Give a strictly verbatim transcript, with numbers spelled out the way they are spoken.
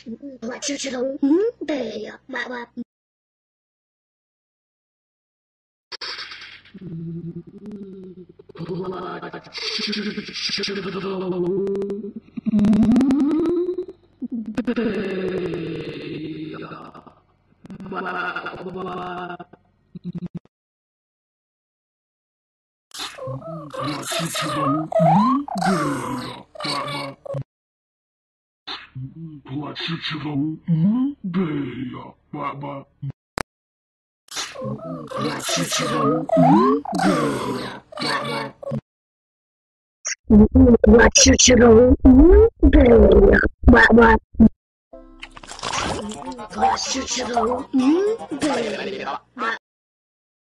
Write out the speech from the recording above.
我吃吃头，嗯，对呀，爸爸。 我吃吃头，嗯，对呀，爸爸。我吃吃头，嗯，对呀，爸爸。我吃吃头，嗯，对呀，爸爸。 我吃吃头，嗯，对呀，爸爸。我吃吃头，嗯，对呀，爸爸。